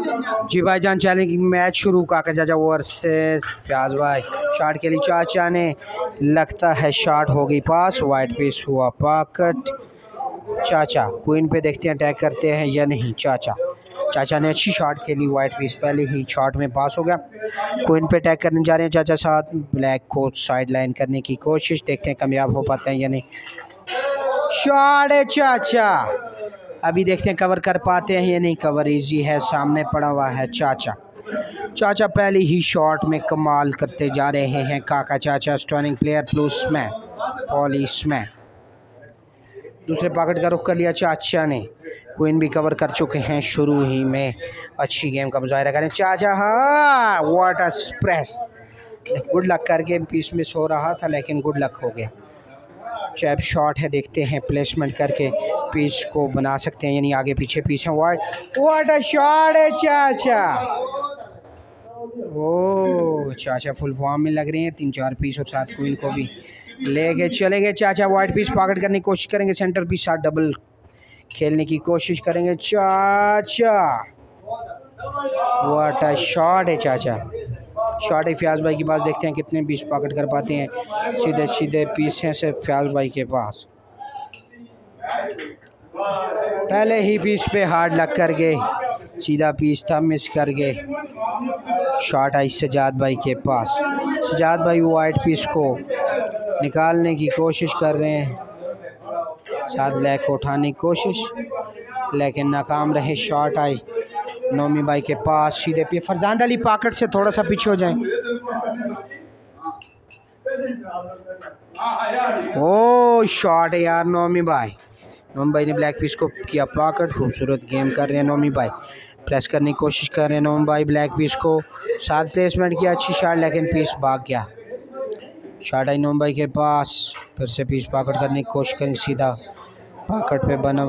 जी भाईजान challenging match शुरू काका चाचा ओवर से फयाज भाई शॉट के लिए चाचा ने लगता है शॉट हो गई पास, वाइट पीस हुआ पॉकेट। चाचा क्वीन पे देखते हैं अटैक करते हैं या नहीं। चाचा ने अच्छी शॉट खेली, वाइट पीस पहले ही शॉट में पास हो गया। क्वीन पे अटैक करने जा रहे हैं चाचा, साथ ब्लैक को साइड लाइन करने की कोशिश, देखते हैं कामयाब हो पाते हैं या नहीं। शॉट है चाचा, अभी देखते हैं कवर कर पाते हैं या नहीं। कवर इजी है, सामने पड़ा हुआ है चाचा पहले ही शॉट में कमाल करते जा रहे हैं। काका चाचा stunning player plus man police man. दूसरे पॉकेट का रुख कर लिया चाचा ने, क्वीन भी कवर कर चुके हैं। शुरू ही में अच्छी गेम का मुजाहिरा करें चाचा। हाँ what a press, good luck करके पीस मिस हो रहा था लेकिन गुड लक हो गया। चैप शॉट है, देखते हैं प्लेसमेंट करके पीस को बना सकते हैं यानी आगे पीछे पीस है। व्हाट अ शॉट है चाचा। ओ चाचा फुल फॉर्म में लग रहे हैं, 3-4 पीस और साथ क्वीन को भी लेके चले गए चाचा। वाइट पीस पॉकेट करने की कोशिश करेंगे, सेंटर पीस साथ डबल खेलने की कोशिश करेंगे चाचा। व्हाट अ शॉट है चाचा। शॉट है फयाज भाई के पास, देखते हैं कितने पीस पॉकेट कर पाते हैं। सीधे सीधे पीस हैं सिर्फ फयाज भाई के पास। पहले ही पीस पे हार्ड लग कर गए, सीधा पीस था मिस कर गए। शॉट आई सजाद भाई के पास, सजाद भाई वाइट पीस को निकालने की कोशिश कर रहे हैं, साथ ब्लैक को उठाने की कोशिश लेकिन नाकाम रहे। शॉट आई नोमी भाई के पास, सीधे पे फरजान अली पॉकेट से थोड़ा सा पीछे हो जाए। ओ शॉट है यार नोमी भाई ने ब्लैक पीस को किया पॉकेट। खूबसूरत गेम कर रहे हैं नोमी भाई, प्रेस करने की कोशिश कर रहे हैं नोमी भाई ब्लैक पीस को, साथ प्लेसमेंट किया अच्छी शॉट लेकिन पीस भाग गया। शॉट आई नोमी भाई के पास, फिर से पीस पॉकेट करने की कोशिश करेंगे, सीधा पॉकेट पे बना।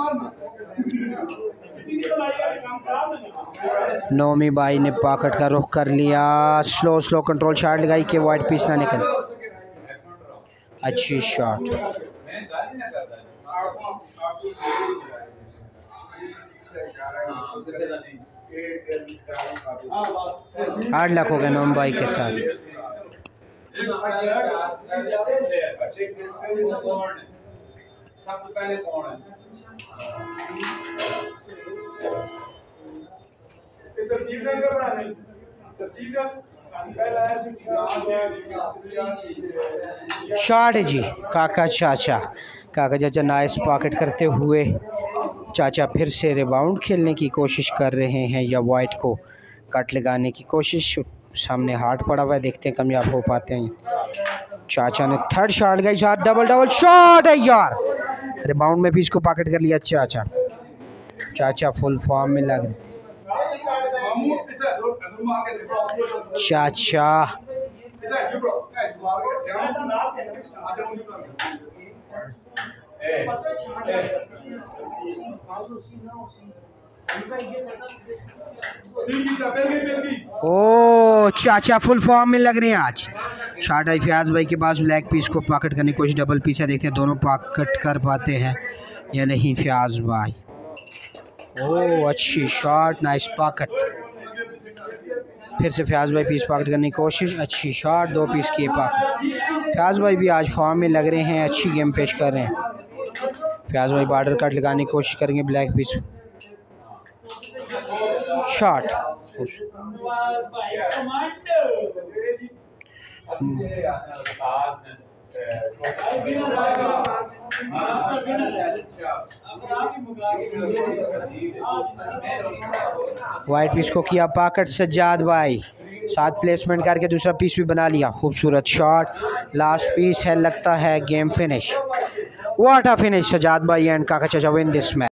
नोमी भाई ने पॉकेट का रुख कर लिया, स्लो कंट्रोल शॉट लगाई कि वाइट पीस ना निकले। अच्छी शॉट, हार्ड लक हो गया नोमी भाई के साथ। शॉट है जी काका चाचा नाइस पॉकेट करते हुए चाचा फिर से रिबाउंड खेलने की कोशिश कर रहे हैं या वाइट को कट लगाने की कोशिश। सामने हार्ड पड़ा हुआ है, देखते हैं कामयाब हो पाते हैं। चाचा ने थर्ड शॉट गई, साथ डबल शॉट है यार, रिबाउंड में भी इसको पॉकेट कर लिया चाचा फुल फॉर्म में लग रहे चाचा। ओ चाचा फुल फॉर्म में लग रहे हैं आज। शॉट आई फयाज भाई के पास, ब्लैक पीस को पॉकेट करने की कोशिश, डबल पीस है, देखते हैं दोनों पॉकेट कर पाते हैं या नहीं फयाज भाई। ओ अच्छी शॉट, नाइस पॉकेट, फिर से फयाज भाई पीस पॉकेट करने की कोशिश, अच्छी शॉट, 2 पीस किए पॉकेट। फयाज भाई भी आज फॉर्म में लग रहे हैं, अच्छी गेम पेश कर रहे हैं। फयाज भाई बॉर्डर कट लगाने की कोशिश करेंगे, black piece shot. White piece को किया पॉकेट सज्जाद भाई, साथ प्लेसमेंट करके दूसरा पीस भी बना लिया। खूबसूरत शॉट, लास्ट पीस है, लगता है game finish. What a finish Sajjad भाई एंड काका चाचा विन दिस मैच।